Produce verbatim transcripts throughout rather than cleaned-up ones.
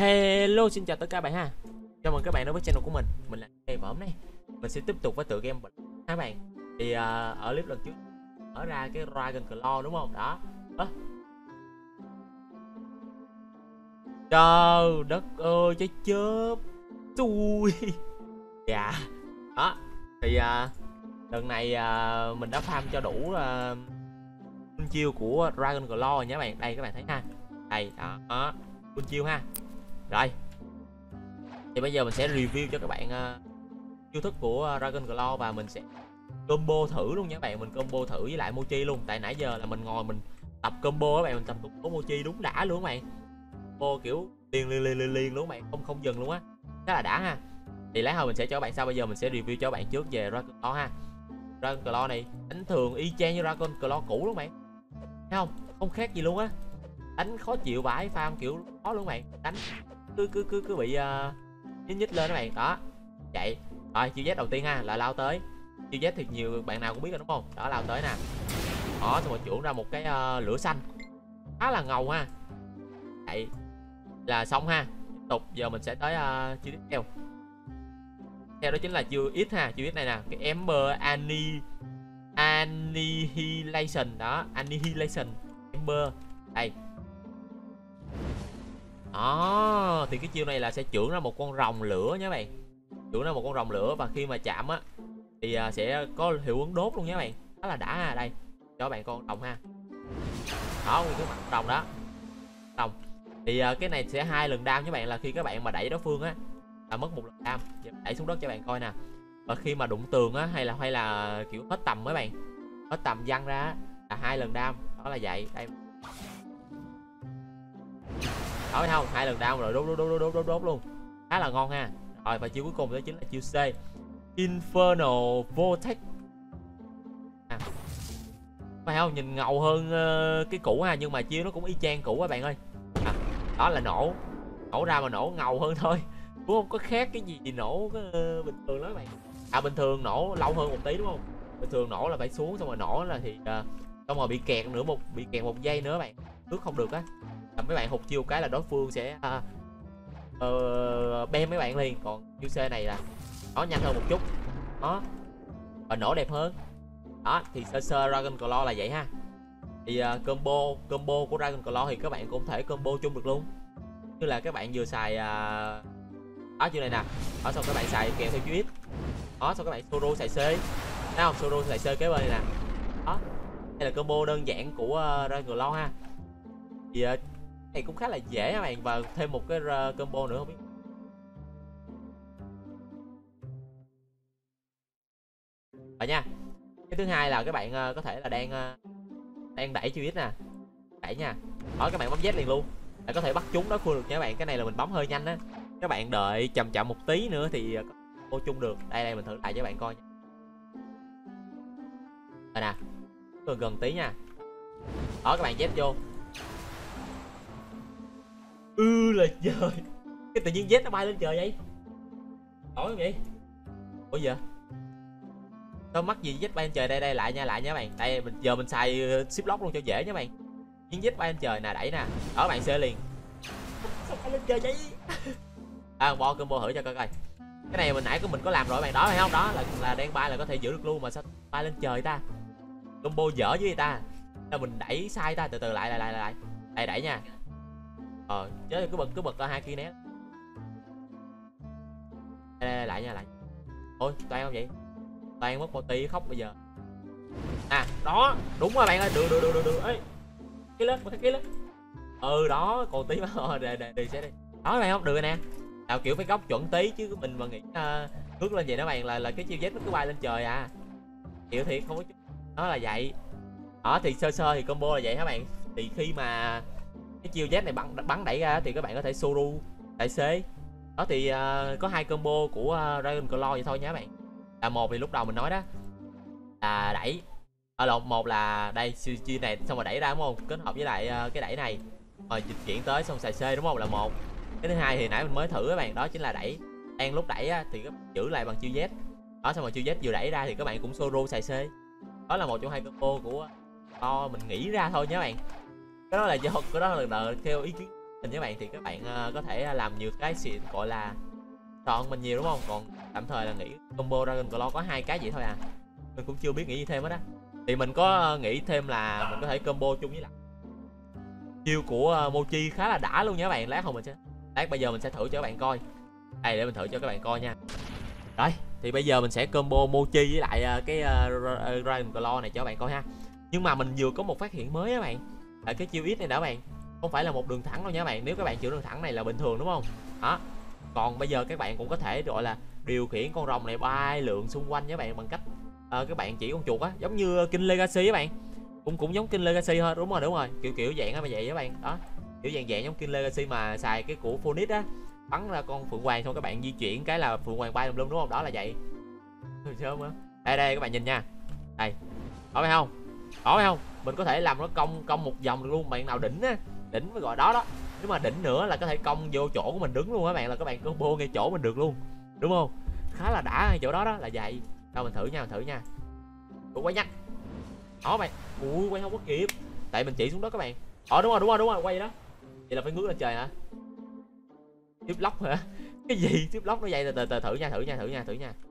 Hello, xin chào tất cả các bạn ha. Chào mừng các bạn đến với channel của mình. Mình là Hey và hôm nay mình sẽ tiếp tục với tựa game các bạn. Thì uh, ở clip lần trước mở ra cái Dragon Claw đúng không? Đó. À. Trời đất ơi, trái chớp. Xui. Dạ. Đó. Thì uh, lần này uh, mình đã farm cho đủ uh, chiêu của Dragon Claw rồi nha các bạn. Đây các bạn thấy ha. Đây, đó. đó. Full chiêu ha. Rồi. Thì bây giờ mình sẽ review cho các bạn uh, chiêu thức của Dragon Claw và mình sẽ combo thử luôn nha các bạn. Mình combo thử với lại Mochi luôn. Tại nãy giờ là mình ngồi mình tập combo các bạn, mình tập combo Mochi đúng đã luôn các bạn. Combo kiểu liền liền liền liền, liền luôn các bạn, không không dừng luôn á. Rất là đã ha. Thì lát hồi mình sẽ cho các bạn, sau bây giờ mình sẽ review cho các bạn trước về Dragon Claw ha. Dragon Claw này đánh thường y chang như Dragon Claw cũ luôn các bạn. Thấy không? Không khác gì luôn á. Đánh khó chịu vãi, farm kiểu khó luôn các bạn. Đánh cứ cứ cứ cứ bị uh, nhích nhích lên các bạn. Đó. Vậy. Rồi chiêu Z đầu tiên ha, là lao tới. Chiêu Z thì nhiều bạn nào cũng biết rồi đúng không? Đó, lao tới nè. Đó, xong rồi chuyển ra một cái uh, lửa xanh. Khá là ngầu ha. Vậy là xong ha. Tiếp tục giờ mình sẽ tới uh, chiêu tiếp theo. Theo đó chính là chiêu X ha, chiêu X này nè, cái Ember Ani Annihilation đó, Annihilation Ember. Đây. Đó, thì cái chiêu này là sẽ trưởng ra một con rồng lửa nha các bạn. Trưởng ra một con rồng lửa và khi mà chạm á thì sẽ có hiệu ứng đốt luôn nha các bạn. Đó là đã ha. Đây, cho các bạn con rồng ha. Đó, nguyên cái mặt rồng đó. Rồng. Thì cái này sẽ hai lần đam các bạn, là khi các bạn mà đẩy đối phương á là mất một lần đam. Giờ đẩy xuống đất cho bạn coi nè. Và khi mà đụng tường á hay là hay là kiểu hết tầm mấy bạn, hết tầm văng ra á, là hai lần đam. Đó là vậy. Đây. Đó thấy không? Hai lần đam rồi đốt đốt đốt đốt đốt đốt luôn. Khá là ngon ha. Rồi và chiêu cuối cùng đó chính là chiêu C, Infernal Vortex. À. Phải không? Nhìn ngầu hơn uh, cái cũ ha, nhưng mà chiêu nó cũng y chang cũ các bạn ơi. À, đó là nổ. Nổ ra mà nổ ngầu hơn thôi. Cũng không có khác cái gì gì nổ uh, bình thường đó các bạn. À, bình thường nổ lâu hơn một tí đúng không? Bình thường nổ là phải xuống xong rồi nổ là thì uh, xong rồi bị kẹt nữa, một bị kẹt một giây nữa các bạn. Nước không được á. Là mấy bạn hụt chiêu cái là đối phương sẽ uh, uh, bem mấy bạn liền. Còn chiêu C này là nó nhanh hơn một chút. Đó. Và nổ đẹp hơn. Đó, thì sơ sơ Dragon Claw là vậy ha. Thì uh, combo combo của Dragon Claw thì các bạn cũng có thể combo chung được luôn. Như là các bạn vừa xài uh... đó chiêu này nè. Đó, xong các bạn xài kèm theo chiêu X. Đó, xong các bạn solo xài C. Thấy không? Solo xài C kế bên này nè. Đó. Đây là combo đơn giản của uh, Dragon Claw ha. Thì uh, này cũng khá là dễ các bạn, và thêm một cái uh, combo nữa không biết. Rồi nha. Cái thứ hai là các bạn uh, có thể là đang uh, đang đẩy chiêu X nè. Đẩy nha. Đó, các bạn bấm Z liền luôn. Là có thể bắt chúng đối phương được nha các bạn. Cái này là mình bấm hơi nhanh á. Các bạn đợi chậm chậm một tí nữa thì uh, có chung được. Đây đây mình thử lại cho các bạn coi nha. Rồi nè. Gần gần tí nha. Đó, các bạn Z vô. Ừ là trời. Cái tự nhiên Z nó bay lên trời vậy. Nói không vậy? Ủa giờ sao mắc gì Z bay lên trời? Đây đây lại nha, lại nha các bạn. Đây mình giờ mình xài ship lock luôn cho dễ nha các bạn. Nhưng Z bay lên trời nè, đẩy nè. Đó, các bạn sẽ liền. Sao bay lên trời vậy? À, bo combo thử cho coi coi. Cái này mình nãy của mình có làm rồi các bạn, đó phải không? Đó là là đang bay là có thể giữ được luôn, mà sao bay lên trời ta? Combo dở với người ta. Là mình đẩy sai ta, từ từ lại lại lại lại. Đây đẩy nha. Ờ, chứ cứ bật cứ bật ra hai kia né. Đây, đây, lại nha, lại. Ôi, toan không vậy? Toan mất một tí khóc bây giờ. À, đó, đúng rồi bạn ơi, được được được được được. Ê. Cái lên, một cái lên. Ừ đó, còn tí mà để để đi sẽ đi. Đó bạn không? Được rồi nè. Nào kiểu phải góc chuẩn tí chứ mình mà nghĩ uh, nước lên vậy đó bạn, là là cái chiêu Z nó cứ bay lên trời à. Kiểu thiệt không có chút. Đó là vậy. Đó thì sơ sơ thì combo là vậy các bạn. Thì khi mà cái chiêu Z này bắn bắn đẩy ra thì các bạn có thể solo tại C. Đó thì uh, có hai combo của uh, Dragon Claw vậy thôi nha các bạn. Là một thì lúc đầu mình nói đó là đẩy. Ở lộn, một là đây chiêu này xong rồi đẩy ra đúng không? Kết hợp với lại uh, cái đẩy này. Rồi dịch chuyển tới xong xài C đúng không? Là một. Cái thứ hai thì nãy mình mới thử các bạn, đó chính là đẩy. Đang lúc đẩy á, thì các bạn giữ lại bằng chiêu Z. Đó, xong rồi chiêu Z vừa đẩy ra thì các bạn cũng solo xài C. Đó là một trong hai combo của to mình nghĩ ra thôi nha các bạn. Cái đó là do cái đó là, là theo ý kiến mình các bạn thì các bạn uh, có thể làm nhiều cái xịn gọi là chọn mình nhiều đúng không, còn tạm thời là nghĩ combo Dragon Claw có hai cái gì thôi à, mình cũng chưa biết nghĩ gì thêm hết á. Thì mình có nghĩ thêm là mình có thể combo chung với lại chiêu của uh, Mochi khá là đã luôn nha các bạn. Lát không mình sẽ lát bây giờ mình sẽ thử cho các bạn coi đây, để mình thử cho các bạn coi nha. Rồi thì bây giờ mình sẽ combo Mochi với lại uh, cái uh, Dragon Claw này cho các bạn coi ha. Nhưng mà mình vừa có một phát hiện mới các bạn, là cái chiêu ít này đã các bạn, không phải là một đường thẳng đâu nha các bạn. Nếu các bạn chịu đường thẳng này là bình thường đúng không đó, còn bây giờ các bạn cũng có thể gọi là điều khiển con rồng này bay lượn xung quanh các bạn bằng cách uh, các bạn chỉ con chuột á, giống như King Legacy các bạn, cũng cũng giống King Legacy thôi. Đúng rồi đúng rồi, kiểu kiểu dạng á mà vậy các bạn đó, kiểu dạng dạng giống King Legacy mà xài cái của Phoenix á, bắn ra con phượng hoàng xong các bạn di chuyển cái là phượng hoàng bay lum lum đúng không, đó là vậy. Sớm á, đây đây các bạn nhìn nha, đây có phải không, có phải không, mình có thể làm nó cong cong một vòng được luôn. Bạn nào đỉnh á, đỉnh mới gọi đó đó, nếu mà đỉnh nữa là có thể cong vô chỗ của mình đứng luôn các bạn, là các bạn combo ngay chỗ mình được luôn đúng không, khá là đã ngay chỗ đó đó là vậy. Đâu mình thử nha, mình thử nha. Ủa quay nhắc đó bạn, ui quay không có kịp tại mình chỉ xuống đó các bạn. Ờ đúng rồi đúng rồi đúng rồi, quay đó vậy là phải ngước lên trời hả, tiếp lóc hả, cái gì tiếp lóc nó vậy, từ từ từ thử nha, thử nha, thử nha, thử nha.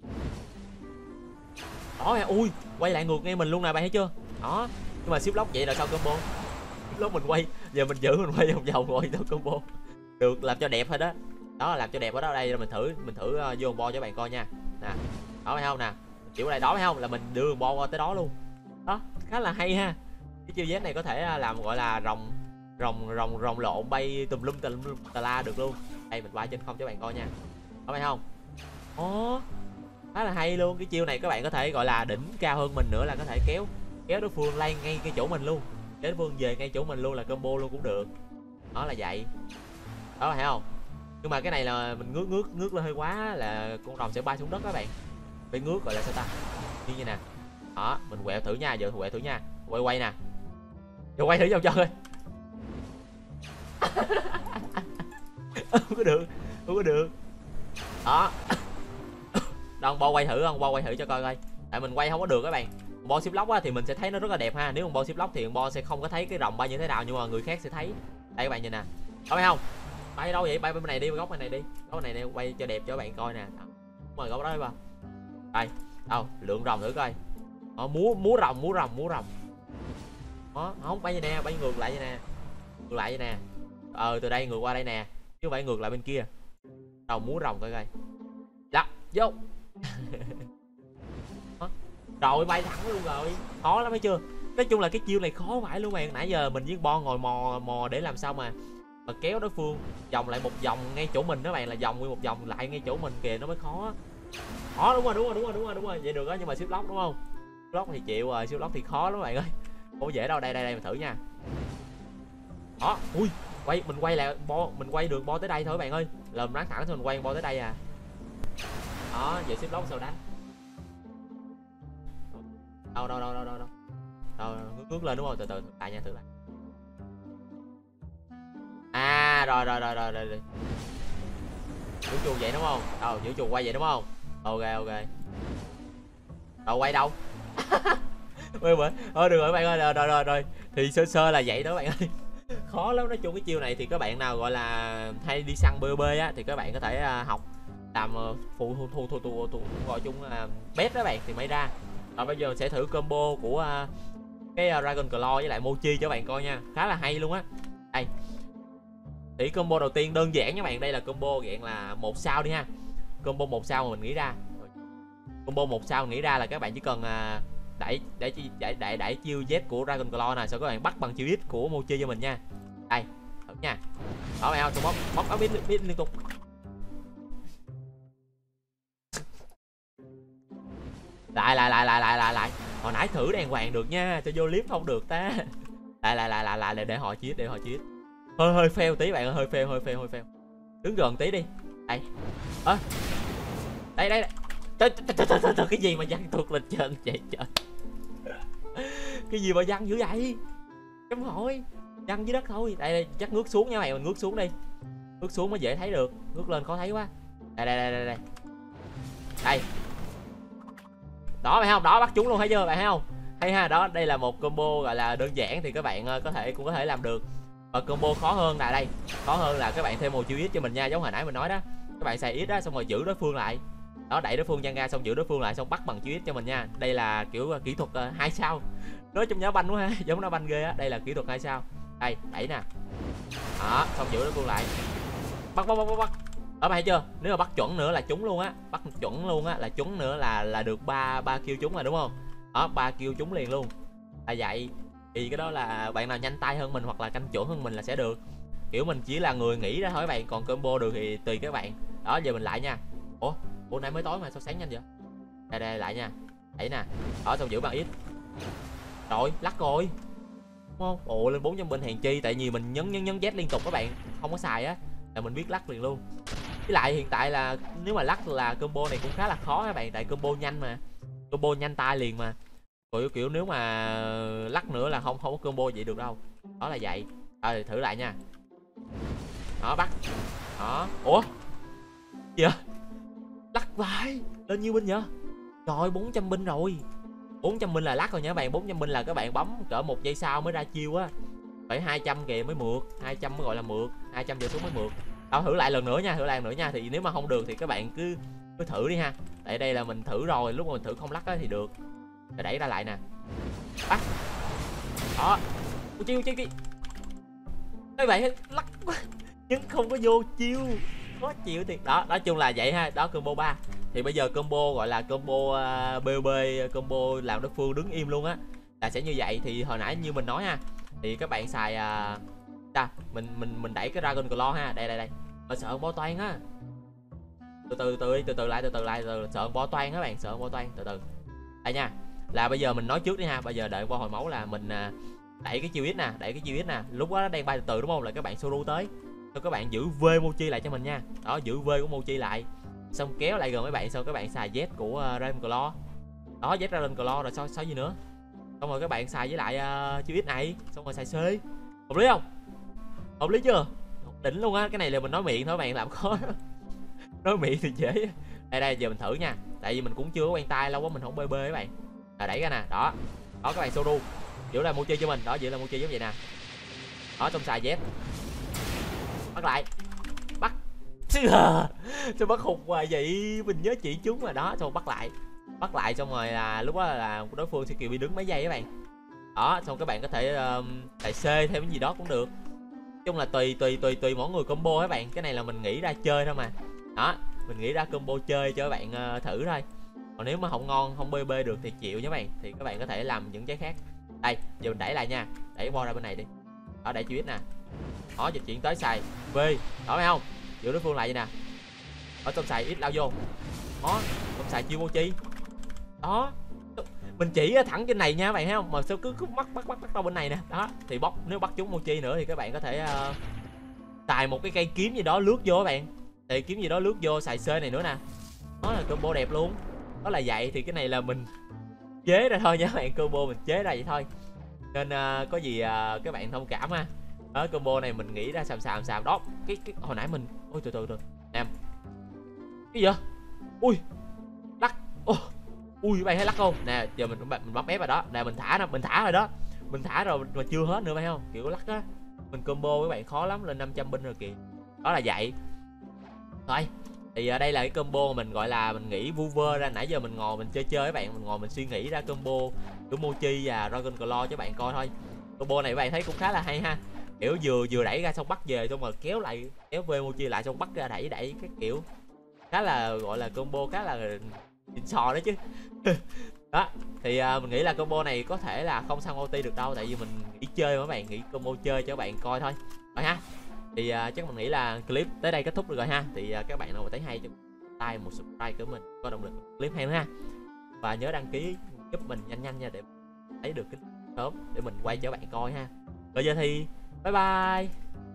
Đó nha, ui quay lại ngược ngay mình luôn nè bạn thấy chưa đó. Nhưng mà ship lock vậy là sao combo, ship lock mình quay giờ mình giữ mình quay vòng vòng rồi đâu combo được, làm cho đẹp thôi đó, đó là làm cho đẹp ở đó. Đây mình thử mình thử uh, vô bo cho bạn coi nha nè, đó phải không nè, kiểu ở đây đó phải không, là mình đưa bo qua tới đó luôn đó, khá là hay ha. Cái chiêu dép này có thể làm gọi là rồng rồng rồng rồng lộn bay tùm lum tùm lum tà la được luôn. Đây mình bay trên không cho bạn coi nha, đó phải không. Ồ khá là hay luôn. Cái chiêu này các bạn có thể gọi là đỉnh cao hơn mình nữa, là có thể kéo kéo đối phương lay ngay cái chỗ mình luôn, kéo đối phương về ngay chỗ mình luôn là combo luôn cũng được, đó là vậy đó phải không. Nhưng mà cái này là mình ngước ngước ngước lên hơi quá là con rồng sẽ bay xuống đất các bạn, phải ngước gọi là sao ta, như như nè đó, mình quẹo thử nha, giờ quẹo thử nha, quay quay nè, giờ quay thử vòng cho coi. Không có được, không có được đó. Đâu bo quay thử không, bo quay thử cho coi coi, tại mình quay không có được các bạn. Bo ship lock á thì mình sẽ thấy nó rất là đẹp ha, nếu mà bo ship lock thì bo sẽ không có thấy cái rồng bay như thế nào, nhưng mà người khác sẽ thấy. Đây các bạn nhìn nè, có phải không, bay đâu vậy, bay bên này đi, góc bên này đi, góc này đi, quay cho đẹp cho các bạn coi nè. Mời góc đó đi ba, đây đâu lượng rồng thử coi. Đó, múa múa rồng múa rồng múa rồng đó, không bay vậy nè, bay ngược lại vậy nè, ngược lại vậy nè, ờ từ đây ngược qua đây nè, chứ không phải ngược lại bên kia. Đâu múa rồng coi coi, đó vô. Rồi bay thẳng luôn rồi, khó lắm thấy chưa. Nói chung là cái chiêu này khó phải luôn bạn, nãy giờ mình với Bo ngồi mò mò để làm sao mà mà kéo đối phương vòng lại một vòng ngay chỗ mình đó bạn, là vòng nguyên một vòng lại ngay chỗ mình kìa, nó mới khó. Khó đúng rồi đúng rồi đúng rồi đúng rồi đúng rồi vậy được đó. Nhưng mà ship lock đúng không, ship lock thì chịu rồi, ship lock thì khó lắm bạn ơi, không dễ đâu. Đây đây đây mình thử nha, đó ui quay mình quay lại bo, mình quay đường bo tới đây thôi bạn ơi, lầm ráng thẳng thôi, mình quay bo tới đây à. Đó giờ ship lock sao đánh, đâu đâu đâu đâu đâu đâu đâu ngước lên đúng không, từ từ lại nha, thử lại. À rồi rồi rồi rồi rồi giữ chuồng vậy đúng không, đâu giữ chuồng quay vậy đúng không, ok ok. Đâu quay đâu. Ôi bữa thôi được rồi bạn ơi, rồi rồi rồi rồi thì sơ sơ là vậy đó bạn ơi. Khó lắm. Nói chung cái chiêu này thì các bạn nào gọi là hay đi săn bê bê á thì các bạn có thể học làm phụ thu thu thu thu, thu gọi chung là bét đó bạn thì mới ra. Rồi bây giờ mình sẽ thử combo của uh, cái uh, Dragon Claw với lại Mochi cho các bạn coi nha, khá là hay luôn á. Đây thì combo đầu tiên đơn giản các bạn, đây là combo dạng là một sao đi ha, combo một sao mà mình nghĩ ra. Combo một sao mình nghĩ ra là các bạn chỉ cần uh, đẩy để đẩy đẩy đẩy chiêu Z của Dragon Claw nè, sau các bạn bắt bằng chiêu X của Mochi cho mình nha. Đây thử nha, đó mày không, bóc bóc áo biết biết liên tục. Lại lại lại lại lại lại lại hồi nãy thử đàng hoàng được nha, cho vô clip không được ta. Lại lại lại lại lại để, để họ chiết để họ chiết, hơi hơi fail tí bạn ơi, hơi fail hơi fail hơi fail. Đứng gần tí đi. Đây ơ à. Đây đây trời, trời, trời, trời, trời, cái gì mà văng tuột lên trên vậy trời. Cái gì mà văng dữ vậy, chấm hỏi văng dưới đất thôi. Đây đây chắc ngước xuống nha mày, mình ngước xuống đi, ngước xuống mới dễ thấy được, ngước lên khó thấy quá. Đây đây đây đây đây, đây. Đó phải không, đó bắt chúng luôn thấy chưa bạn thấy không, hay ha. Đó đây là một combo gọi là đơn giản thì các bạn có thể cũng có thể làm được. Và combo khó hơn là đây, khó hơn là các bạn thêm một chiêu ít cho mình nha, giống hồi nãy mình nói đó. Các bạn xài ít đó, xong rồi giữ đối phương lại đó, đẩy đối phương văng ra xong giữ đối phương lại xong bắt bằng chiêu ít cho mình nha. Đây là kiểu uh, kỹ thuật uh, hai sao, nói trong nhá banh quá ha, giống nó banh ghê á. Đây là kỹ thuật hai sao, đây đẩy nè đó, xong giữ đối phương lại, bắt bắt bắt bắt bắt ở mày chưa, nếu mà bắt chuẩn nữa là trúng luôn á, bắt chuẩn luôn á là trúng nữa là là được ba ba kill trúng rồi đúng không, đó ba kill trúng liền luôn. Là vậy thì cái đó là bạn nào nhanh tay hơn mình hoặc là canh chuẩn hơn mình là sẽ được, kiểu mình chỉ là người nghĩ ra thôi các bạn, còn combo được thì tùy các bạn. Đó giờ mình lại nha. Ủa bữa nay mới tối mà sao sáng nhanh vậy. Đây đây lại nha, đẩy nè đó, xong giữ bằng ít rồi lắc rồi đúng không. Ồ lên bốn trăm binh hèn chi, tại vì mình nhấn nhấn nhấn Z liên tục các bạn, không có xài á là mình biết lắc liền luôn. Với lại hiện tại là nếu mà lắc là combo này cũng khá là khó các bạn, tại combo nhanh mà, combo nhanh tay liền mà. Rồi kiểu nếu mà lắc nữa là không không có combo vậy được đâu. Đó là vậy. Rồi thử lại nha. Đó bắt. Đó. Ủa gì vậy? Lắc lại lên nhiêu binh vậy? Trời bốn trăm binh rồi. bốn trăm binh là lắc rồi nha các bạn, bốn trăm binh là các bạn bấm cỡ một giây sau mới ra chiêu á. Phải hai trăm kìa mới mượt, hai trăm mới gọi là mượt, hai trăm giờ xuống mới mượt. Đó thử lại lần nữa nha, thử lại lần nữa nha, thì nếu mà không được thì các bạn cứ cứ thử đi ha. Tại đây là mình thử rồi, lúc mà mình thử không lắc á thì được. Rồi đẩy ra lại nè. Bắt. Đó. Chiêu chiêu chiêu. Các bạn lắc quá nhưng không có vô chiêu, khó chịu thiệt. Đó nói chung là vậy ha. Đó combo ba. Thì bây giờ combo gọi là combo uh, bê ô bê, combo làm đối phương đứng im luôn á, là sẽ như vậy. Thì hồi nãy như mình nói ha, thì các bạn xài uh, ta mình mình mình đẩy cái Dragon Claw ha, đây đây đây. Mà sợ bo toan á, từ từ từ đi, từ từ lại từ từ lại từ từ. Sợ bo toan các bạn, sợ bo toan, từ từ đây nha. Là bây giờ mình nói trước đi ha, bây giờ đợi qua hồi máu là mình uh, đẩy cái chiêu ít nè, đẩy cái chiêu ít nè, lúc đó nó đang bay từ từ đúng không, là các bạn solo tới, xong các bạn giữ V Mochi lại cho mình nha. Đó giữ V của Mochi lại, xong kéo lại gần mấy bạn, xong các bạn xài Z của uh, Dragon Claw. Đó Z Dragon Claw rồi sao sao gì nữa, xong rồi các bạn xài với lại uh, chiêu ít này, xong rồi xài C. Hợp lý không? Hợp lý chưa? Đỉnh luôn á. Cái này là mình nói miệng thôi, bạn làm khó nói miệng thì dễ. Đây đây giờ mình thử nha, tại vì mình cũng chưa có quen tay lâu quá, mình không bê bê các bạn. Là đẩy ra nè, đó đó các bạn solo giữ lại Mochi cho mình, đó giữ lại Mochi giống vậy nè. Đó xong xài Z bắt lại, bắt sao bắt hụt hoài vậy, mình nhớ chỉ chúng mà. Đó xong bắt lại, bắt lại xong rồi là lúc đó là đối phương sẽ kêu bị đứng mấy giây các bạn. Đó xong các bạn có thể uh, tài C thêm cái gì đó cũng được, chung là tùy tùy tùy tùy mỗi người combo các bạn. Cái này là mình nghĩ ra chơi thôi mà. Đó mình nghĩ ra combo chơi cho các bạn uh, thử thôi, còn nếu mà không ngon không bê bê được thì chịu nha các bạn, thì các bạn có thể làm những cái khác. Đây giờ mình đẩy lại nha, đẩy bo ra bên này đi. Đó đẩy chiêu ít nè, đó dịch chuyển tới xài V, đó thấy không, giữ đối phương lại vậy nè. Ở trong xài ít lao vô, đó trong xài chiêu Mochi. Đó mình chỉ thẳng trên này nha các bạn thấy không, mà sao cứ cứ bắt bắt bắt bắt đâu bên này nè. Đó thì bóc, nếu bắt trúng Mochi nữa thì các bạn có thể uh, xài một cái cây kiếm gì đó lướt vô các bạn, thì kiếm gì đó lướt vô xài C này nữa nè. Đó là combo đẹp luôn. Đó là vậy, thì cái này là mình chế ra thôi nha các bạn, combo mình chế ra vậy thôi, nên uh, có gì uh, các bạn thông cảm ha. Đó combo này mình nghĩ ra xàm xàm xàm đó. Cái cái hồi nãy mình ôi từ từ từ em cái gì vậy, ui lắc, oh. Ui các bạn thấy lắc không nè, giờ mình mình bấm ép vào đó nè, mình thả nè, mình thả rồi đó, mình thả rồi mà chưa hết nữa phải không, kiểu lắc á, mình combo các bạn khó lắm, lên năm trăm binh rồi kìa. Đó là vậy thôi. Thì ở đây là cái combo mà mình gọi là mình nghĩ vu vơ ra, nãy giờ mình ngồi mình chơi chơi các bạn, mình ngồi mình suy nghĩ ra combo của Mochi và Dragon Claw cho các bạn coi thôi. Combo này các bạn thấy cũng khá là hay ha, kiểu vừa vừa đẩy ra xong bắt về, xong rồi kéo lại kéo V Mochi lại xong bắt ra đẩy đẩy cái kiểu khá là gọi là combo khá là xịn sò đấy chứ. Đó thì uh, mình nghĩ là combo này có thể là không sang ulti được đâu, tại vì mình nghĩ chơi mà các bạn, nghĩ combo chơi cho các bạn coi thôi rồi ha. Thì uh, chắc mình nghĩ là clip tới đây kết thúc được rồi ha. Thì uh, các bạn nào mà thấy hay cho tay một subscribe của mình có động lực clip hay nữa ha, và nhớ đăng ký giúp mình nhanh nhanh nha, để thấy được cái sớm để mình quay cho các bạn coi ha. Bây giờ thì bye bye.